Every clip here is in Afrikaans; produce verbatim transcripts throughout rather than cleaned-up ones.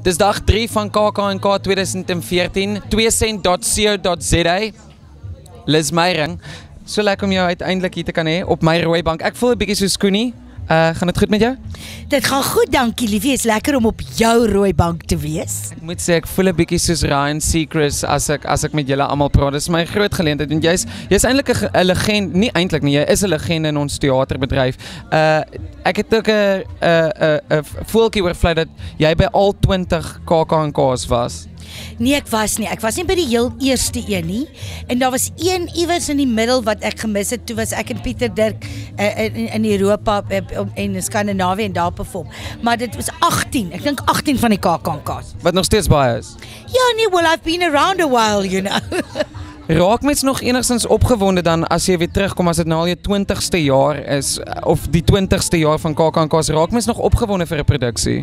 Dis dag drie van K K en K twintig veertien, twee cent dot co dot za. Liz Meyering, so lekker om jou uiteindelik hier te kan hê op my rooi bank. Ek voel 'n bietjie soos Koenie. Uh, gaan dit goed met jou? Dit gaan goed, dankie liefie. Is lekker om op jou rooi bank te wees. Ek moet sê ek voel 'n bietjie soos Ryan Seacrest as ek as ek met julle almal praat. Dit is my groot geleentheid want jy's jy's eintlik 'n legende, nie eintlik nie, jy is 'n legende in ons teaterbedryf. Uh ek het ook 'n 'n 'n voeltjie oor vlei dat jy by al twintig K K en K's was. Nee, ek was nie. Ek was nie by die heel eerste een nie. En daar was een iewers in die middel wat ek gemis het. Toe was ek en Pieter Dirk uh, in, in Europa uh, en in Skandinawië en daar perform. Maar dit was agttien. Ek dink agttien van die K K en K's. Wat nog steeds baie is. Ja, nee, well I've been around a while, you know. Raak mens nog enigstens opgewonde dan as jy weer terugkom as dit nou al jou twintigste jaar is of die twintigste jaar van K K en K's, raak mens nog opgewonde vir 'n produksie?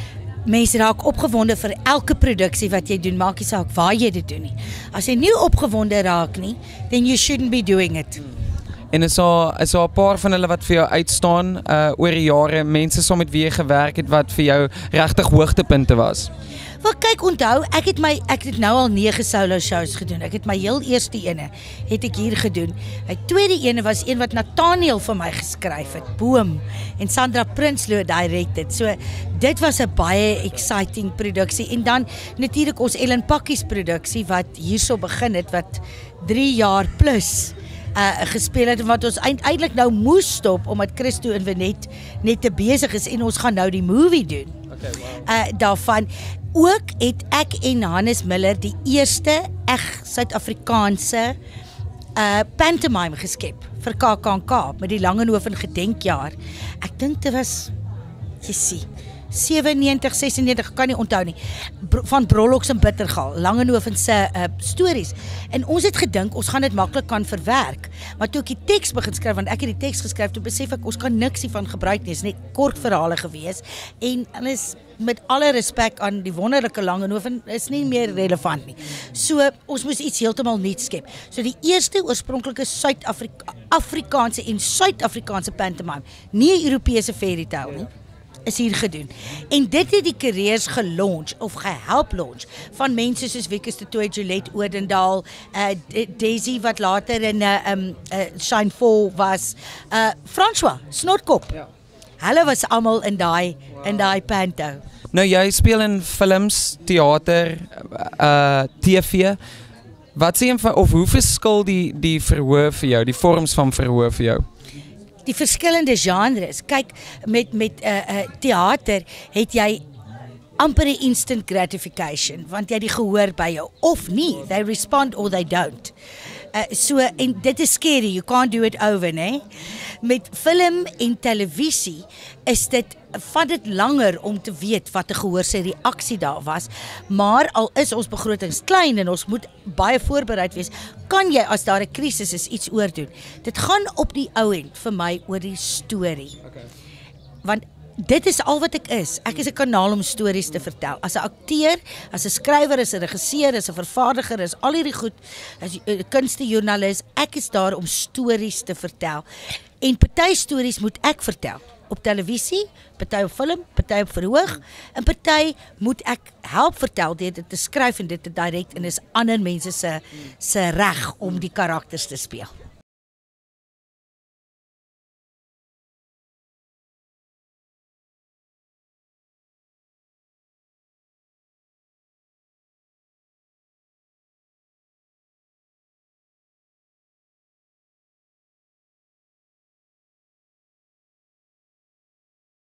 Mense raak opgewonde vir elke produksie wat jy doen, maak nie saak waar jy dit doen nie. As jy nie opgewonde raak nie, then you shouldn't be doing it. En is daar is daar 'n paar van hulle wat vir jou uitstaan uh oor die jare, mense saam met wie jy gewerk het wat vir jou regtig hoogtepunte was? Wel kyk, onthou, ek het my ek het nou al nege solo shows gedoen. Ek het my heel eerste ene het ek hier gedoen. My tweede ene was een wat Nathaniel vir my geskryf het, Boom, en Sandra Prinsloo directed. So dit was 'n baie exciting produksie. En dan natuurlik ons Ellen Pakkies produksie wat hierso begin het wat drie jaar plus Uh, gespeel het en wat ons eintlik nou moes stop omdat Christo en Wenet net te besig is en ons gaan nou die movie doen. Okay, wow. Uh, daarvan ook het ek en Hannes Miller die eerste eg Suid-Afrikaanse uh, pantomime geskep vir K K en K met die Langehoven gedenkjaar. Ek dink dit was jy sien sewennegentig, sesennegentig, kan nie onthou nie, van Brollox en Bittergal, Langehoven se uh, stories. En ons het gedink, ons gaan dit maklik kan verwerk. Maar toe ek die teks begin skryf, want ek het die teks geskryf, toe besef ek, ons kan niks hiervan gebruik nie, is net kort verhale gewees. En hulle is met alle respek aan die wonderlike Langehoven, is nie meer relevant nie. So, ons moes iets heeltemal nuuts skep. So die eerste oorspronklike Suid-Afrikaanse en Suid-Afrikaanse pantomime, nie 'n Europese fairy tale nie, is hier gedoen. En dit het die careers gelaunch of gehelp launch van mense soos Wieke de Tooy, Juliette Odendaal, uh, Daisy wat later in uh, um, uh, Shine four was, uh, François Snotkop. Ja. Hulle was almal in daai wow. in daai panto. Nou jy speel in films, theater, uh, T V. Wat sê jy of hoe verskil die die verhoor vir jou, die vorms van verhoor vir jou? Die verskillende genres. Kyk, met met uh, uh, theater het jy amper 'n instant gratification, want jy die gehoor by jou of nie. They respond or they don't. Uh, so en dit is scary. You can't do it over, né? Met film en televisie is dit vat dit langer om te weet wat 'n gehoor se reaksie daar was, maar al is ons begrotings klein en ons moet baie voorbereid wees, kan jy as daar 'n krisis is iets oordoen. Dit gaan op die ou end vir my oor die storie. Okay. Want dit is al wat ek is. Ek is 'n kanaal om stories te vertel. As 'n akteur, as 'n skrywer, as 'n regisseur, as 'n vervaardiger, is al hierdie goed, as 'n kunstejoernalis, ek is daar om stories te vertel. En party stories moet ek vertel. Op televisie, party op film, party op verhoog, en party moet ek help vertel deur dit te skryf en dit te direk en is ander mense se se reg om die karakters te speel.